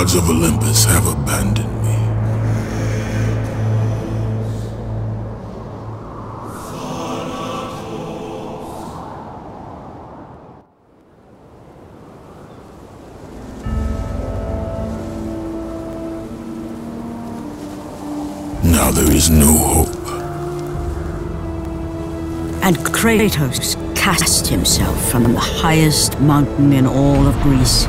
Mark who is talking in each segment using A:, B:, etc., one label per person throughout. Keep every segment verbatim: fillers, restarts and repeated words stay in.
A: gods of Olympus have abandoned me. Now there is no hope.
B: And Kratos cast himself from the highest mountain in all of Greece.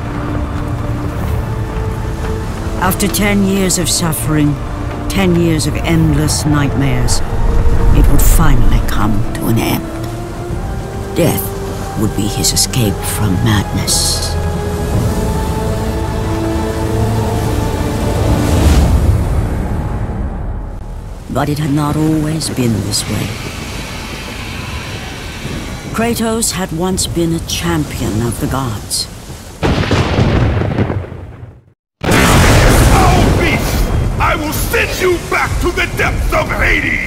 B: After ten years of suffering, ten years of endless nightmares, it would finally come to an end. Death would be his escape from madness. But it had not always been this way. Kratos had once been a champion of the gods.
C: Foul beast! I will send you back to the depths of Hades!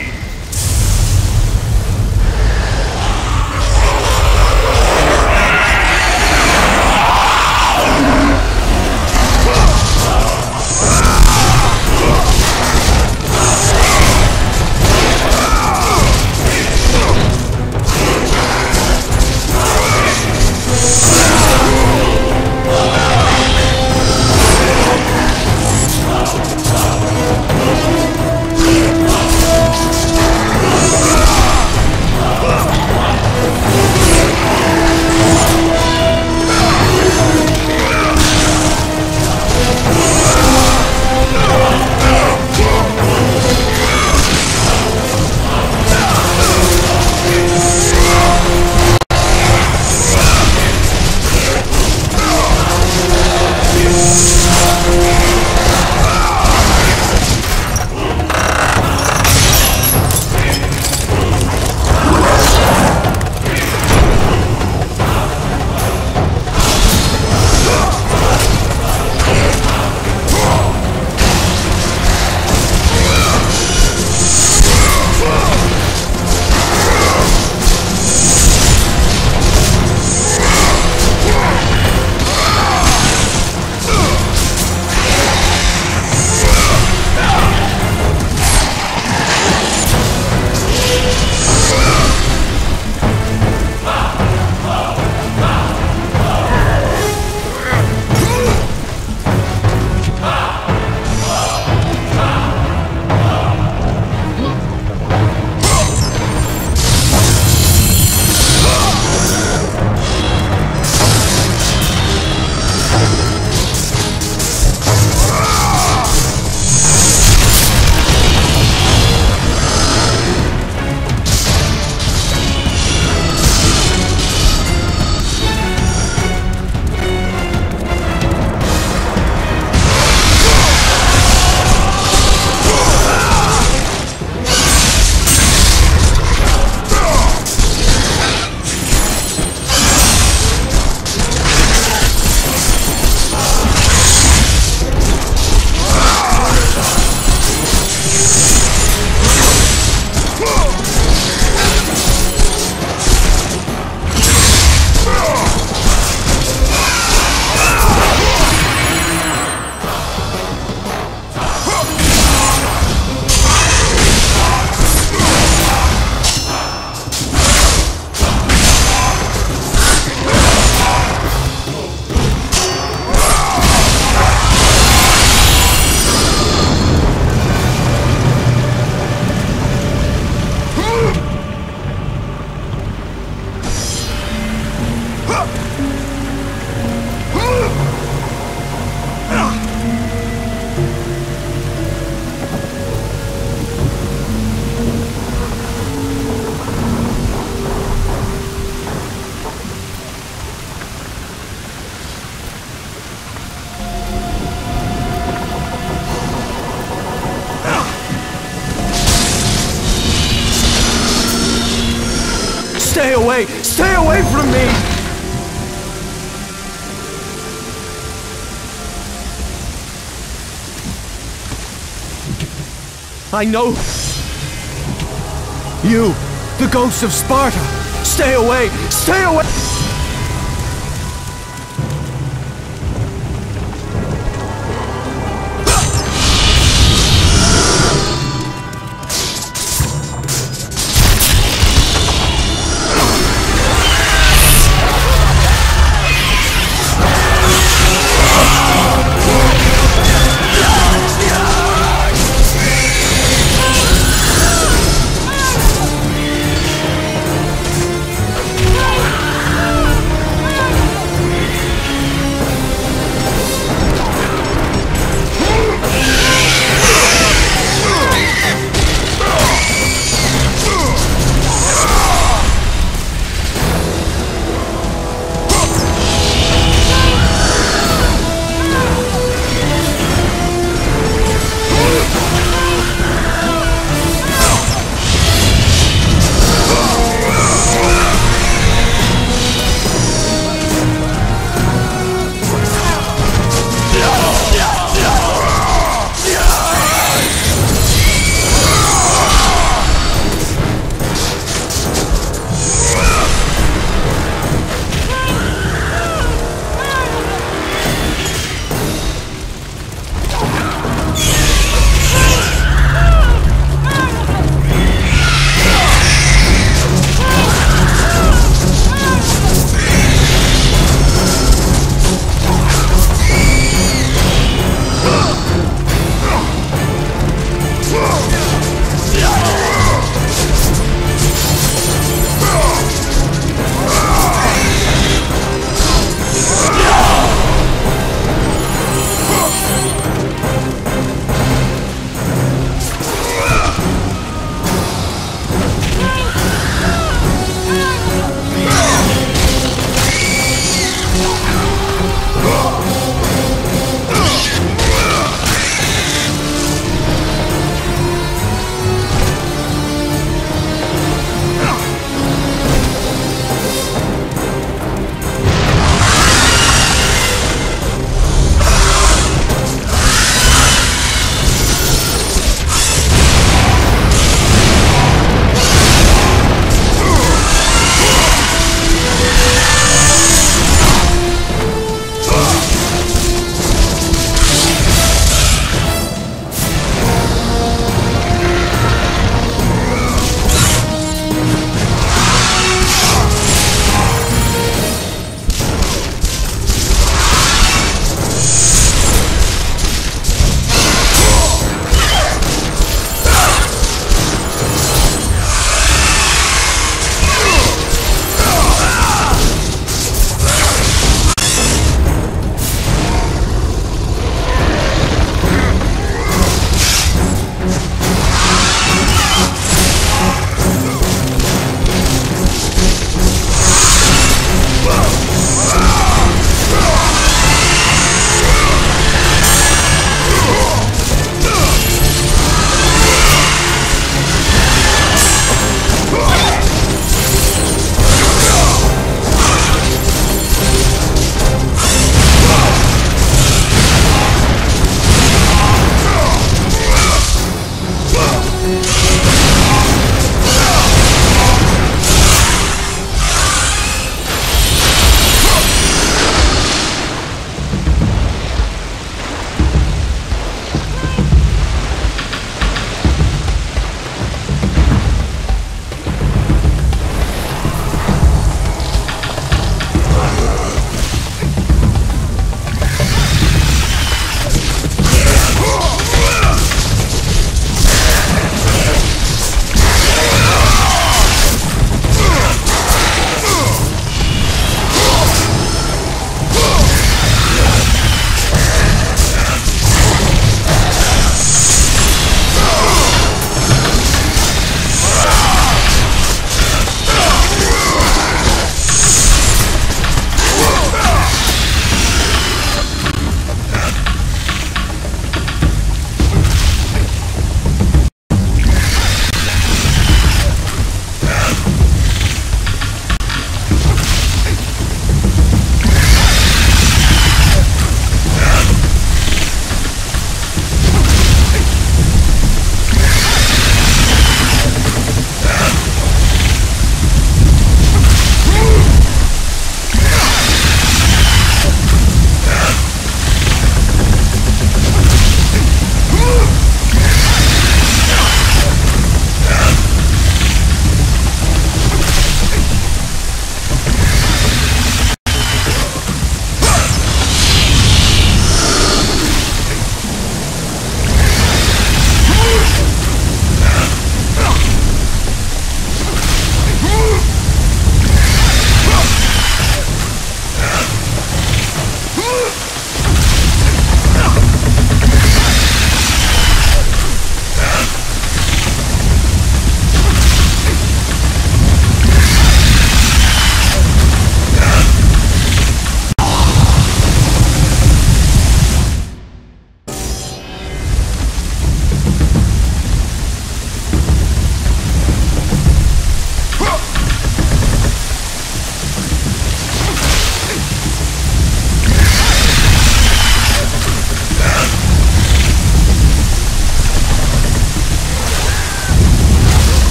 D: Stay away! Stay away from me! I know. You, the ghost of Sparta! Stay away! Stay away!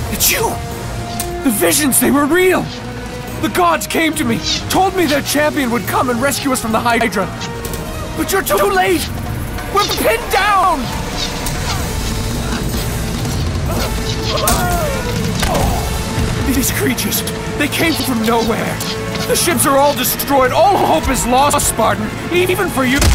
D: It's you! The visions, they were real! The gods came to me, told me their champion would come and rescue us from the Hydra. But you're too late! We're pinned down! These creatures, they came from nowhere. The ships are all destroyed. All hope is lost, Spartan. Even for you.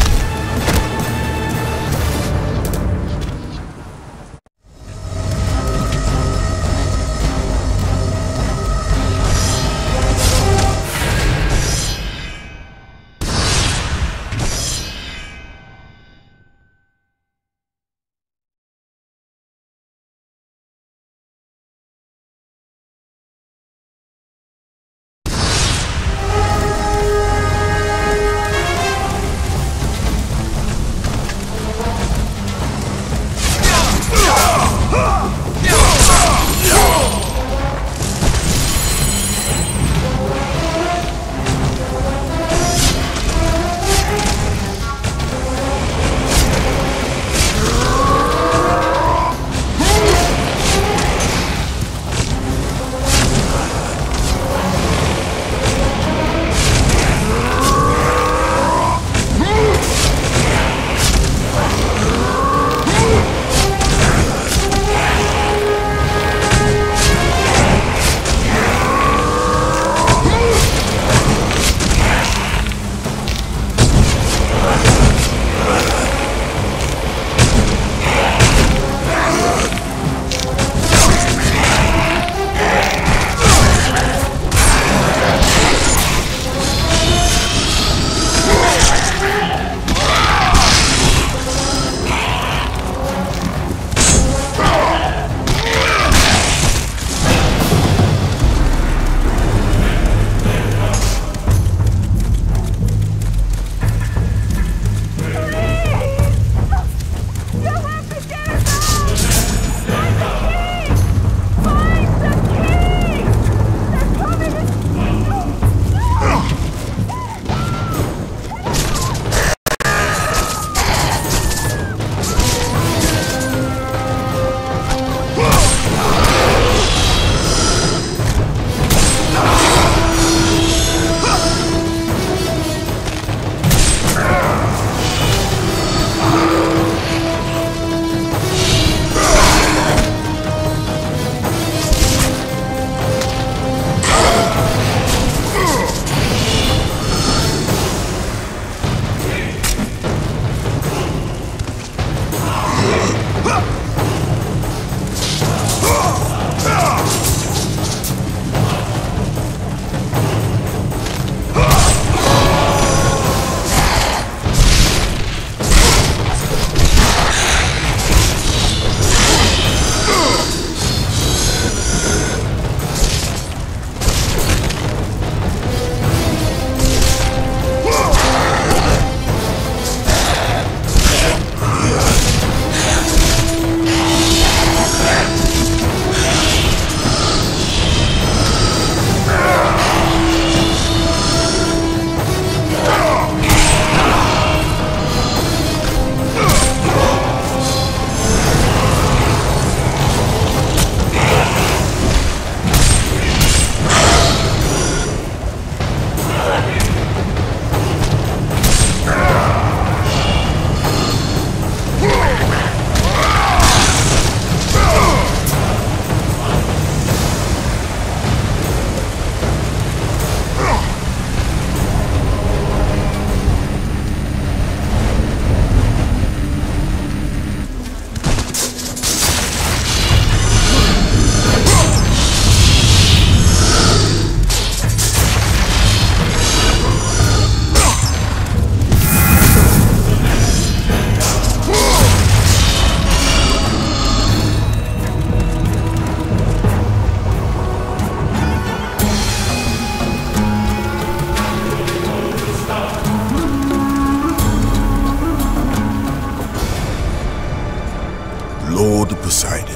A: Lord Poseidon.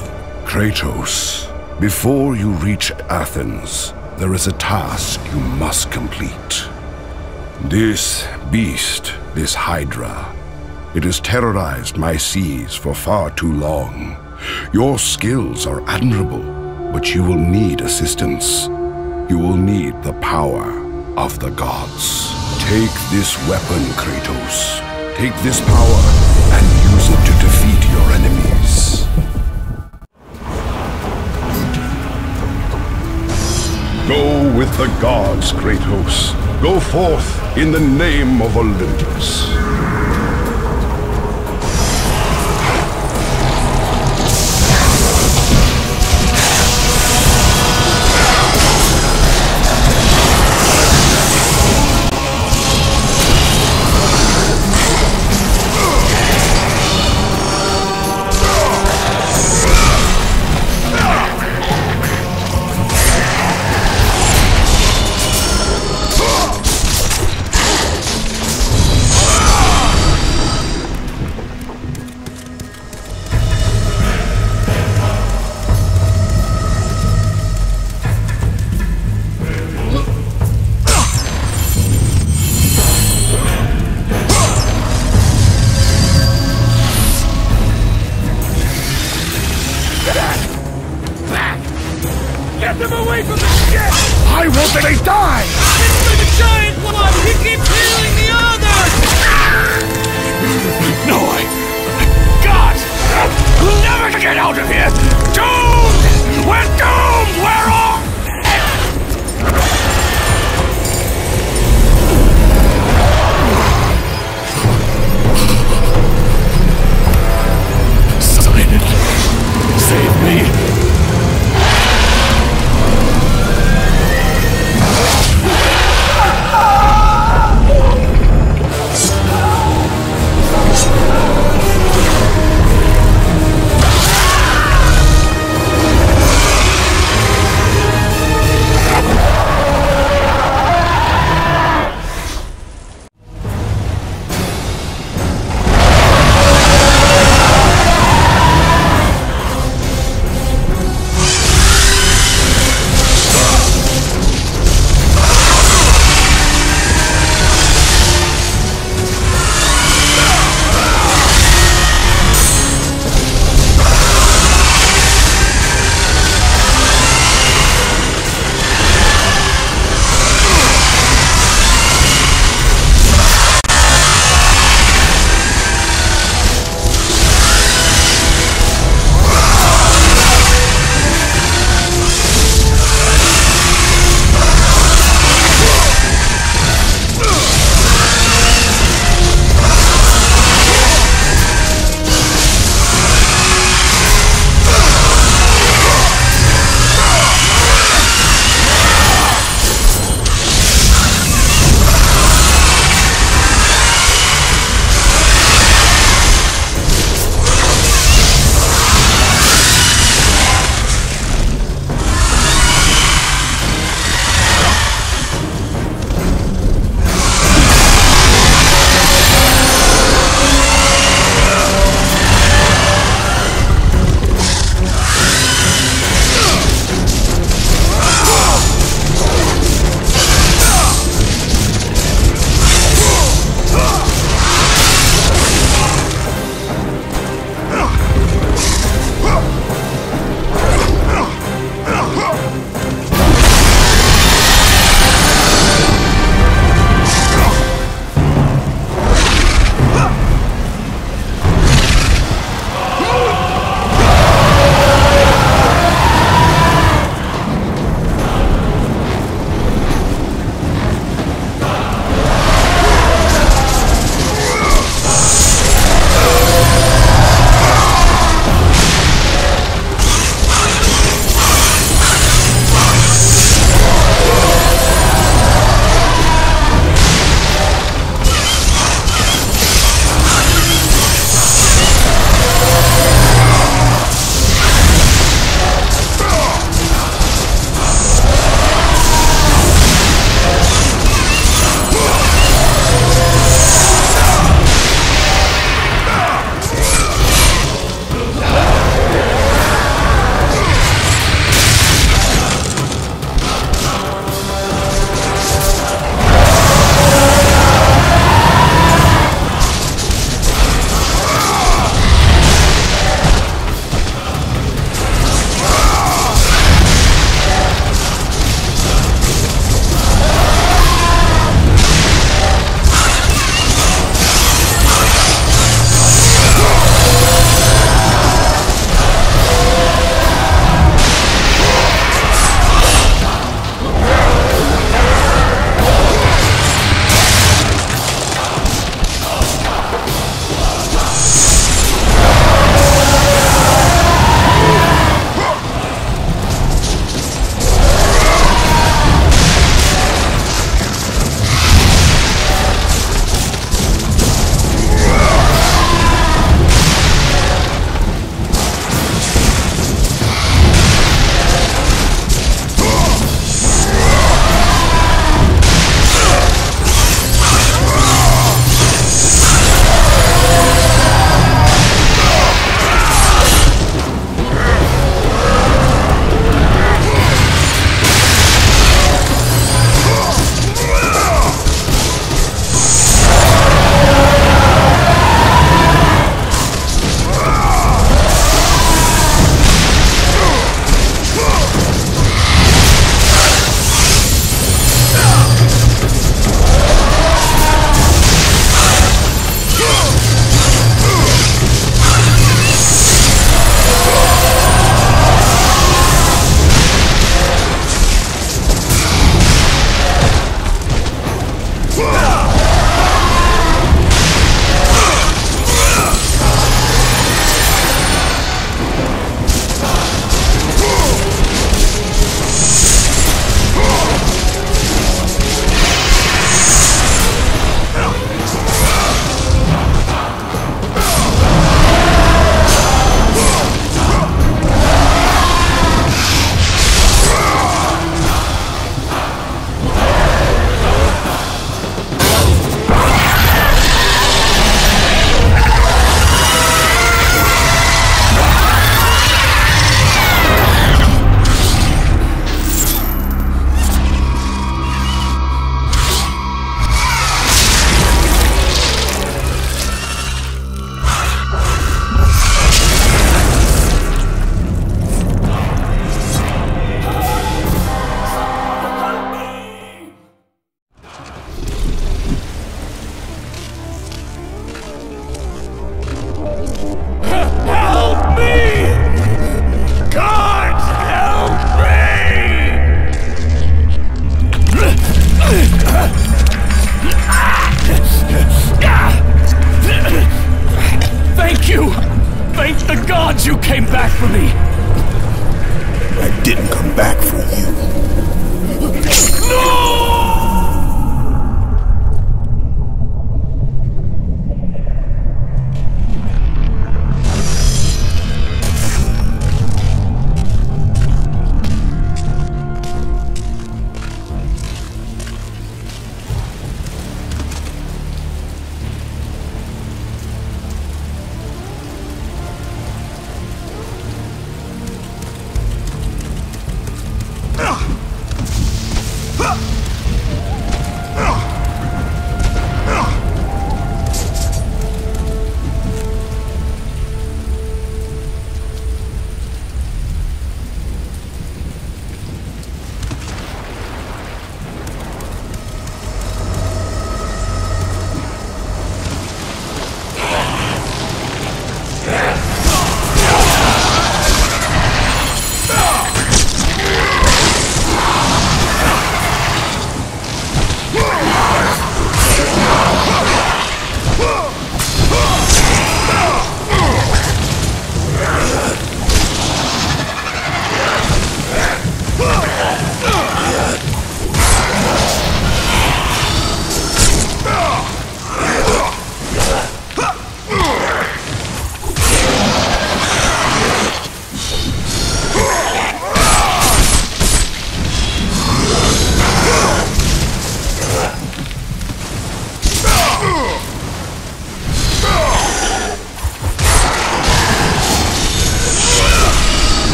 E: Kratos, before you reach Athens, there is a task you must complete. This beast, this Hydra, it has terrorized my seas for far too long. Your skills are admirable, But you will need assistance. You will need the power of the gods. Take this weapon, Kratos. Take this power and use it to defeat your enemies. Go with the gods, Kratos. Go forth in the name of Olympus.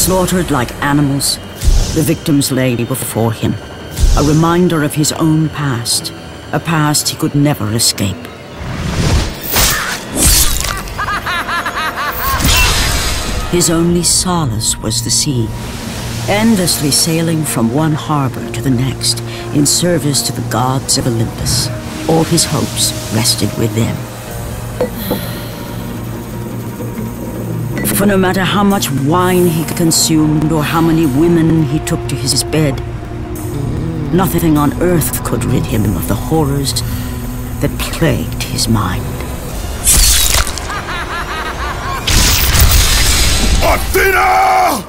B: Slaughtered like animals, the victims lay before him, a reminder of his own past, a past he could never escape. His only solace was the sea, endlessly sailing from one harbor to the next in service to the gods of Olympus. All his hopes rested with them. For no matter how much wine he consumed or how many women he took to his bed, nothing on earth could rid him of the horrors that plagued his mind.
C: Athena!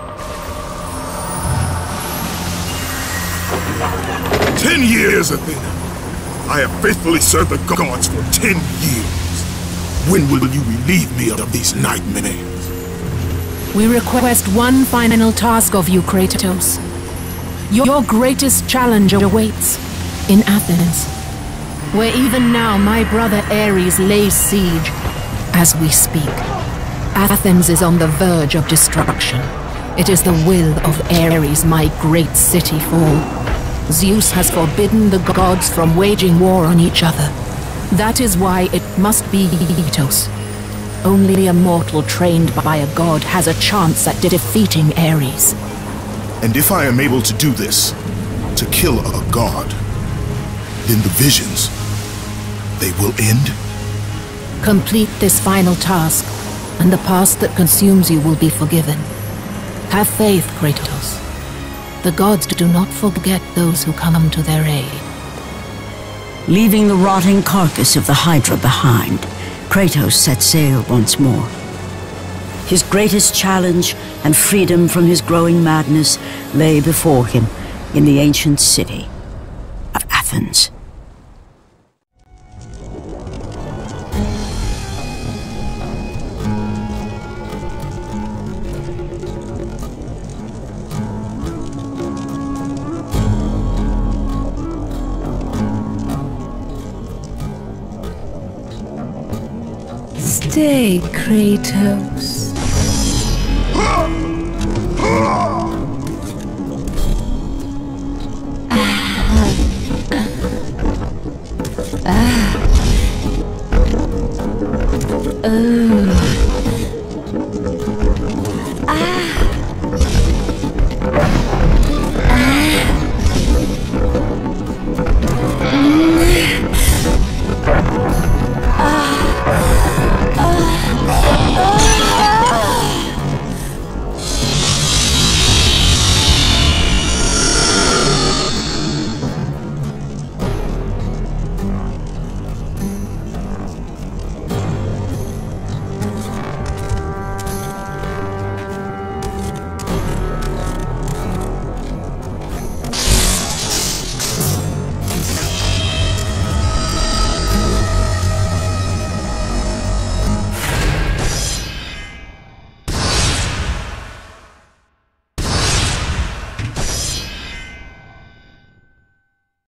C: Ten years, Athena. I have faithfully served the gods for ten years. When will you relieve me of these nightmares?
F: We request one final task of you, Kratos. Your greatest challenge awaits in Athens, where even now my brother Ares lays siege as we speak. Athens is on the verge of destruction. It is the will of Ares my great city fall. Zeus has forbidden the gods from waging war on each other. That is why it must be Kratos. Only a mortal trained by a god has a chance at defeating Ares.
C: And if I am able to do this, to kill a god, then the visions, they will end?
F: Complete this final task, and the past that consumes you will be forgiven. Have faith, Kratos. The gods do not forget those who come to their aid.
B: Leaving the rotting carcass of the Hydra behind, Kratos set sail once more. His greatest challenge and freedom from his growing madness lay before him in the ancient city of Athens.
F: Stay, Kratos. Ah. Ah. Uh.